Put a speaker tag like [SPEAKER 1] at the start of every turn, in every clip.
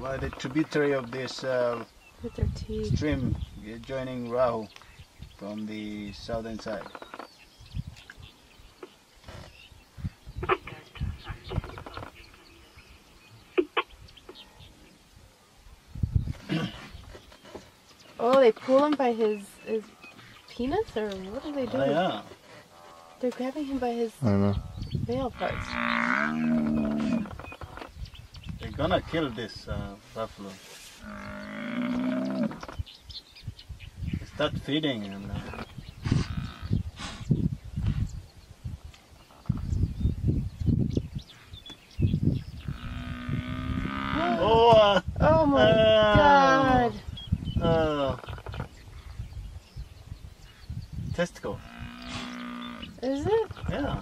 [SPEAKER 1] by the tributary of this
[SPEAKER 2] With their teeth.
[SPEAKER 1] stream joining Rahu from the southern side.
[SPEAKER 2] Oh, they pull him by his penis, or what are they doing?
[SPEAKER 1] Oh, yeah.
[SPEAKER 2] They're grabbing him by his
[SPEAKER 3] I know.
[SPEAKER 2] male parts.
[SPEAKER 1] They're gonna kill this buffalo. They start feeding him now. Oh!
[SPEAKER 2] Oh my God!
[SPEAKER 1] Oh. Testicle.
[SPEAKER 2] Is it?
[SPEAKER 1] Yeah.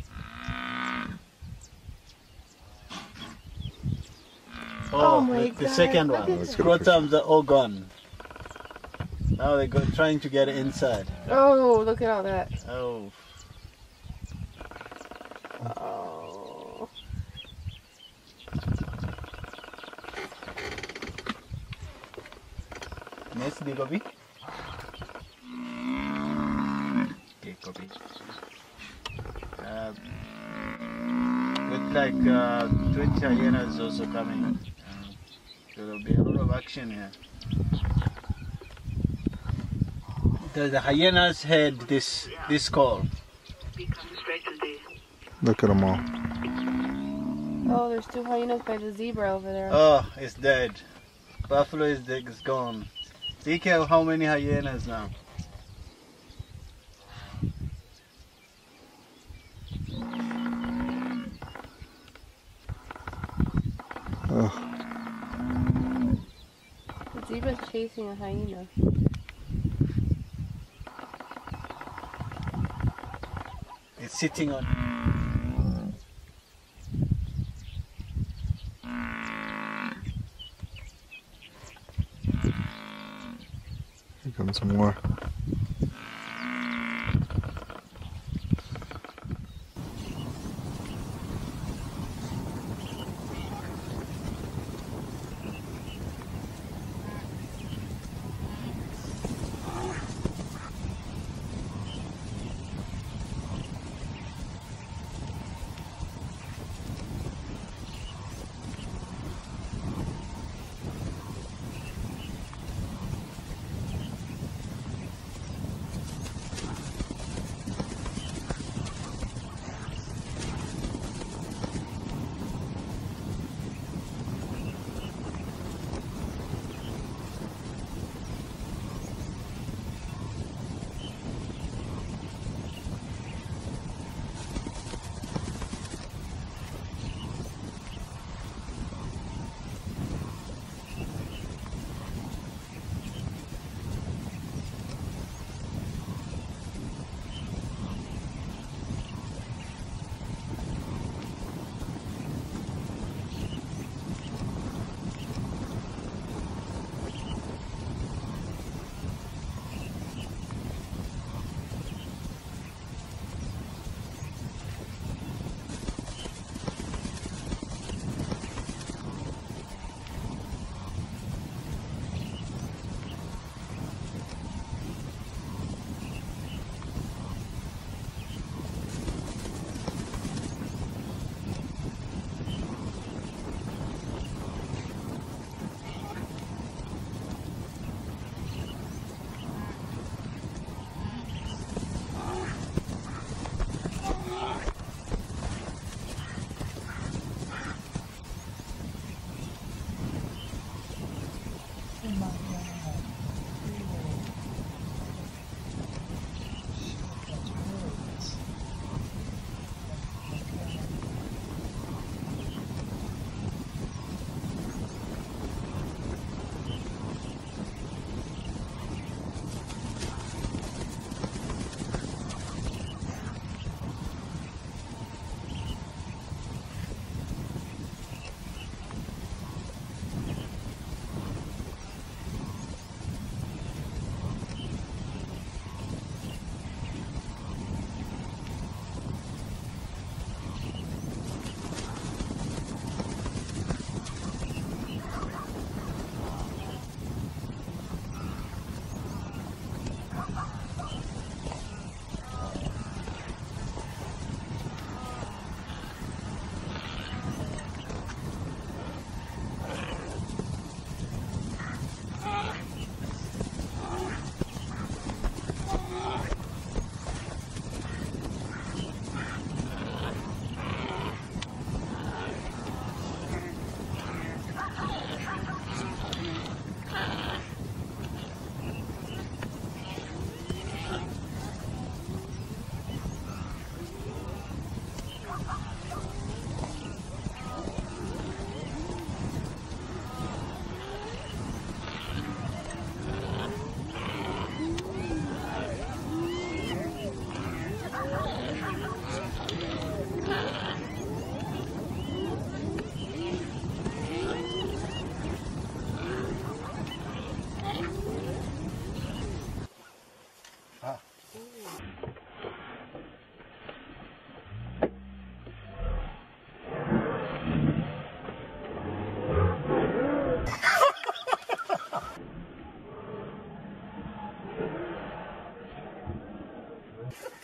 [SPEAKER 2] Oh my
[SPEAKER 1] the
[SPEAKER 2] God.
[SPEAKER 1] second
[SPEAKER 2] Look
[SPEAKER 1] one.
[SPEAKER 2] at
[SPEAKER 1] The
[SPEAKER 2] that.
[SPEAKER 1] scrotums are all gone. Now they're trying to get inside.
[SPEAKER 2] Oh, look at all that.
[SPEAKER 1] Oh.
[SPEAKER 2] Oh.
[SPEAKER 1] Next, the copy. Okay, copy. With like 20 hyenas also coming. So there'll be a lot of action here. The hyenas heard this call.
[SPEAKER 3] Look at them all.
[SPEAKER 2] Oh, there's 2 hyenas by the zebra over there.
[SPEAKER 1] Oh, it's dead. Buffalo is dead, it's gone. See how many hyenas now.
[SPEAKER 3] Oh,
[SPEAKER 2] The zebra's chasing a hyena.
[SPEAKER 1] It's sitting on.
[SPEAKER 3] here comes some more.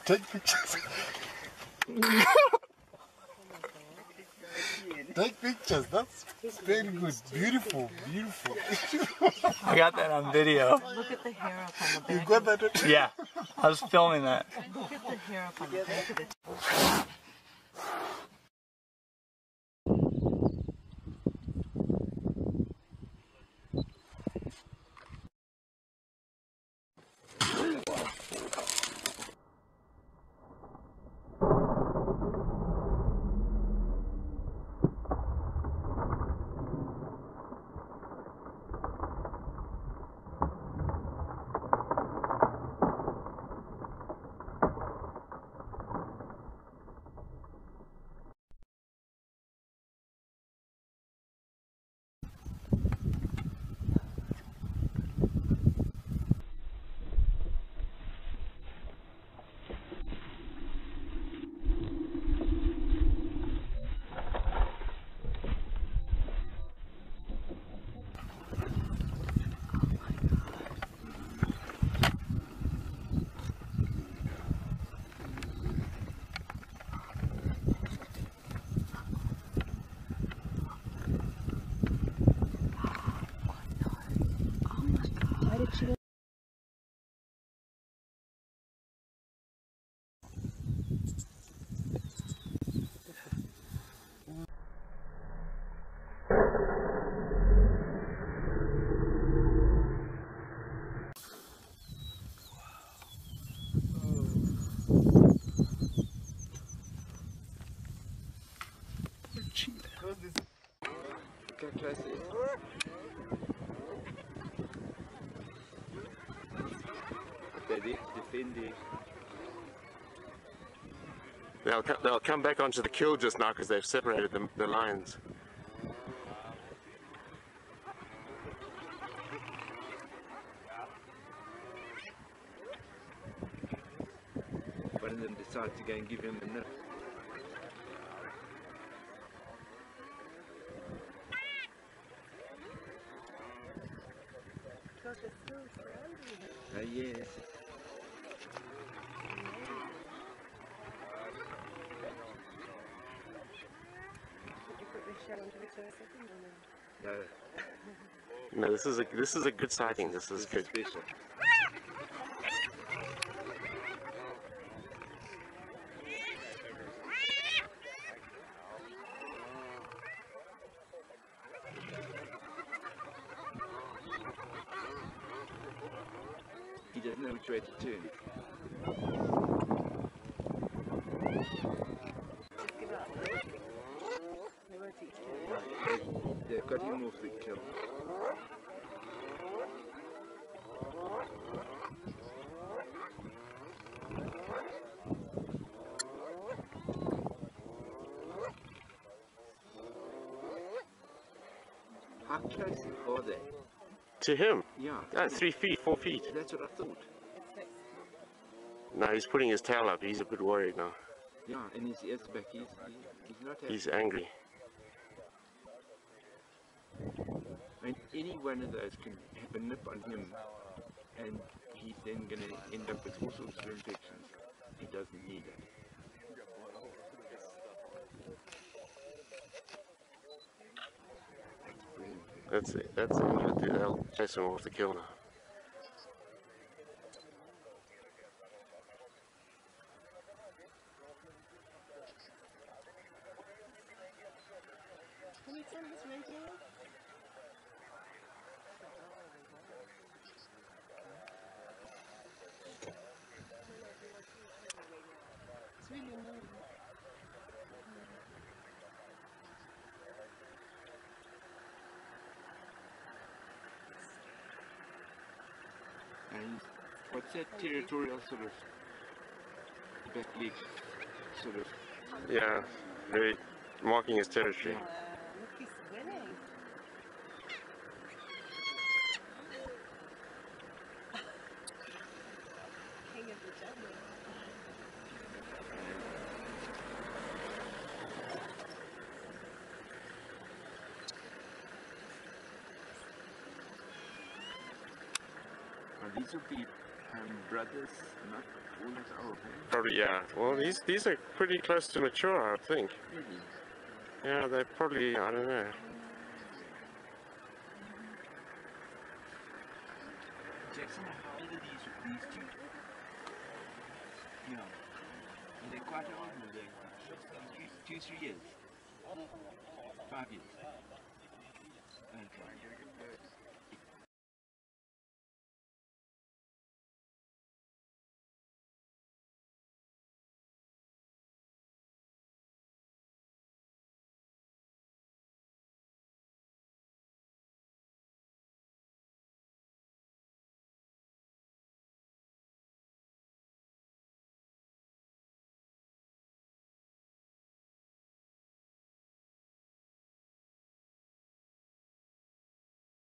[SPEAKER 3] Take pictures. Take pictures. That's very good. Beautiful, beautiful.
[SPEAKER 1] I got that on video.
[SPEAKER 4] Look at the hair up on the back.
[SPEAKER 3] You got that?
[SPEAKER 1] Yeah, I was filming that.
[SPEAKER 4] Look at the hair up on the back of the
[SPEAKER 5] They'll come back onto the kill just now because they've separated the lines.
[SPEAKER 6] One of them decides to go and give him a nip. Yes. No.
[SPEAKER 5] No, this is a good sighting. This is good.
[SPEAKER 6] Special. He doesn't know which way to turn. They've got him off the kill. How close are they?
[SPEAKER 5] To him?
[SPEAKER 6] Yeah.
[SPEAKER 5] 3 feet, 4 feet.
[SPEAKER 6] That's what I thought.
[SPEAKER 5] No, he's putting his tail up. He's a bit worried now.
[SPEAKER 6] Yeah, and his ears back. He's not happy.
[SPEAKER 5] He's angry.
[SPEAKER 6] I mean, any one of those can have a nip on him, and he's then going to end up with all sorts of infections. He doesn't need it.
[SPEAKER 5] That's it. That's it. They'll chase him off the kill now.
[SPEAKER 2] Can you turn this radio on? It's really annoying.
[SPEAKER 6] And what's that territorial sort of back leg sort of?
[SPEAKER 5] Yeah, very marking his territory.
[SPEAKER 2] Look, he's winning. King of the jungle.
[SPEAKER 6] These will be brothers, not all as old, eh?
[SPEAKER 5] Probably, yeah. Well, these are pretty close to mature, I think.
[SPEAKER 6] Really?
[SPEAKER 5] Yeah, they're probably, I don't know.
[SPEAKER 6] Jackson, how old are these two? Yeah. And they're quite old, are they? 2, 3 years? 5 years? Okay.